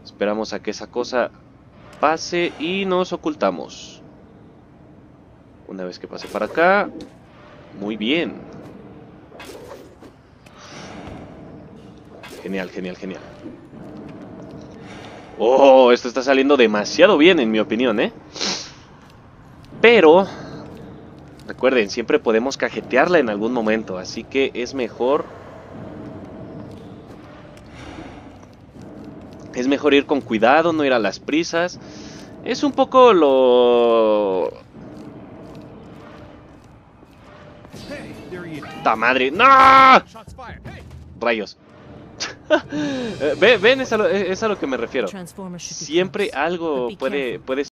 Esperamos a que esa cosa pase y nos ocultamos. Una vez que pase para acá. Muy bien. Genial, genial, genial. Oh, esto está saliendo demasiado bien en mi opinión, ¿eh? Pero recuerden, siempre podemos cajetearla en algún momento, así que es mejor ir con cuidado, no ir a las prisas. Es un poco lo... ¡Ta madre! ¡No! Rayos. ¿Ven? Es a lo que me refiero. Siempre algo puede